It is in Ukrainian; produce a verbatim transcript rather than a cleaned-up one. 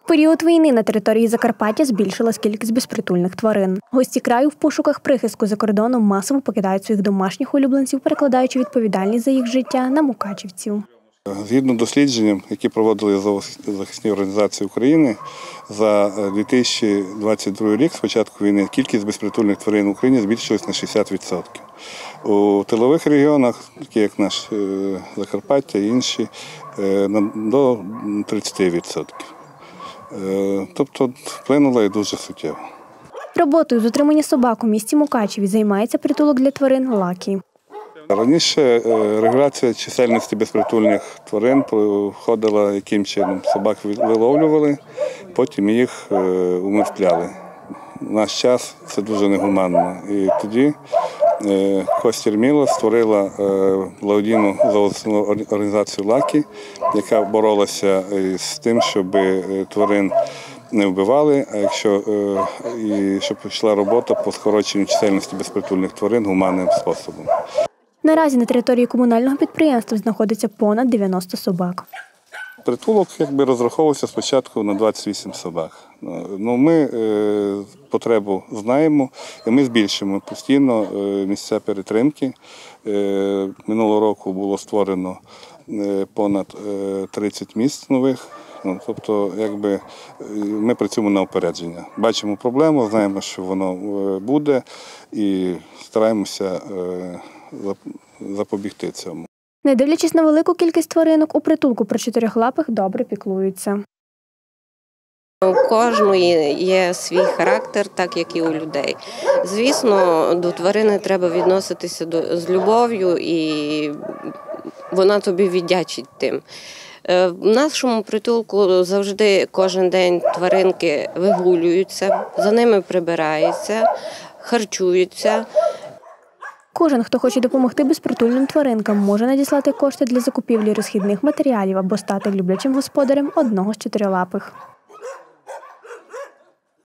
В період війни на території Закарпаття збільшилась кількість безпритульних тварин. Гості краю в пошуках прихистку за кордоном масово покидають своїх домашніх улюбленців, перекладаючи відповідальність за їх життя на мукачівців. Згідно дослідженням, які проводили зоозахисні організації України, за дві тисячі двадцять другий рік, з початку війни, кількість безпритульних тварин в Україні збільшилась на шістдесят відсотків. У тилових регіонах, такі як наш Закарпаття і інші, до тридцяти відсотків. Тобто вплинуло і дуже суттєво. Роботою з утримання собак у місті Мукачеві займається притулок для тварин «Лакі». Раніше регуляція чисельності безпритульних тварин проходила, яким чином собак виловлювали, потім їх умертвляли. В наш час це дуже негуманно. І тоді Костір Міло створила благодійну зоозахисну організацію «Лакі», яка боролася з тим, щоб тварин не вбивали, а якщо і щоб йшла робота по скороченню чисельності безпритульних тварин гуманним способом. Наразі на території комунального підприємства знаходиться понад дев'яносто собак. Притулок якби розраховувався спочатку на двадцять вісім собак. Ну, ми е, потребу знаємо і ми збільшуємо постійно е, місця перетримки. Е, минулого року було створено е, понад е, тридцять місць нових. Ну, тобто, якби ми працюємо на опередження. Бачимо проблему, знаємо, що воно буде, і стараємося е, запобігти цьому. Не дивлячись на велику кількість тваринок, у притулку про чотирьохлапих добре піклуються. У кожної є свій характер, так як і у людей. Звісно, до тварини треба відноситися до, з любов'ю, і вона тобі віддячить тим. В нашому притулку завжди кожен день тваринки вигулюються, за ними прибираються, харчуються. Кожен, хто хоче допомогти безпритульним тваринкам, може надіслати кошти для закупівлі розхідних матеріалів або стати люблячим господарем одного з чотирилапих.